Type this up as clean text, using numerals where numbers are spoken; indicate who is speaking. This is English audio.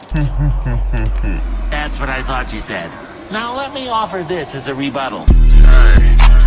Speaker 1: That's what I thought you said. Now let me offer this as a rebuttal.
Speaker 2: Hey.